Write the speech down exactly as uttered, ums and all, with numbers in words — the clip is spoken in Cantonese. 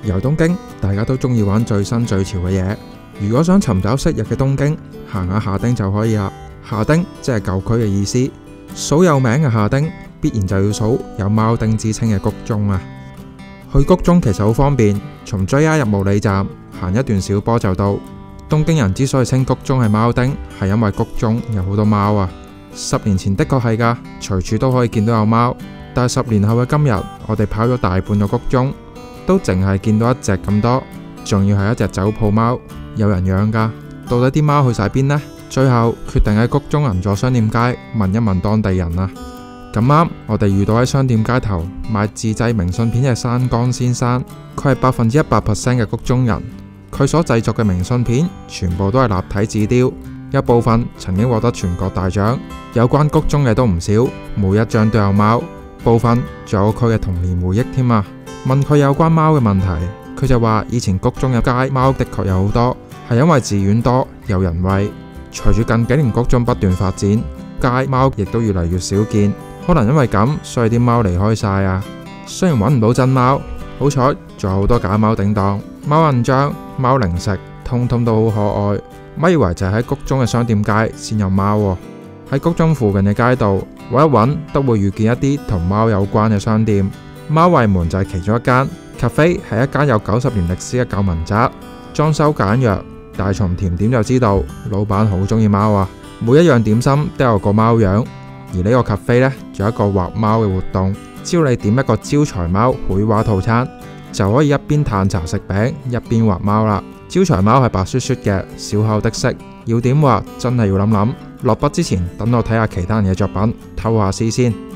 遊東京，大家都中意玩最新最潮嘅嘢。如果想尋找昔日嘅東京，行下下町就可以啦。下町即係舊區嘅意思，數有名嘅下町，必然就要數有貓町之稱嘅谷中啊。去谷中其實好方便，從 J R 入毛利站行一段小坡就到。東京人之所以稱谷中係貓町，係因為谷中有好多貓啊。十年前的確係噶，隨處都可以見到有貓，但係十年後嘅今日，我哋跑咗大半個谷中，都淨係見到一隻咁多，仲要係一隻走泡貓，有人養噶。到底啲貓去晒邊呢？最後決定喺谷中銀座商店街問一問當地人啊。咁啱我哋遇到喺商店街頭賣自製明信片嘅山岡先生，佢係百分之一百 percent 嘅谷中人。佢所製作嘅明信片全部都係立體紙雕，一部分曾經獲得全國大獎，有關谷中嘅都唔少，每一張都有貓，部分仲有佢嘅童年回憶添啊。問佢有關貓嘅問題，佢就話以前谷中嘅街貓的確有好多，係因為寺院多，有人餵。隨住近幾年谷中不斷發展，街貓亦都越嚟越少見，可能因為咁，所以啲貓離開晒啊。雖然揾唔到真貓，好彩仲有好多假貓頂檔，貓印章、貓零食，通通都好可愛。咪以為就係喺谷中嘅商店街先有貓喎。喺谷中附近嘅街道揾一揾，都會遇見一啲同貓有關嘅商店。貓衛門就係其中一間。咖啡係一間有九十年歷史嘅舊民宅，裝修簡約，但係從甜點就知道老闆好中意貓啊。每一樣點心都有個貓樣，而呢個咖啡呢，仲有一個畫貓嘅活動，只要你點一個招財貓繪畫套餐，就可以一邊嘆茶食餅一邊畫貓啦。招財貓係白雪雪嘅小巧的色，要點畫真係要諗諗。落筆之前等我睇下其他人嘅作品，偷下師先。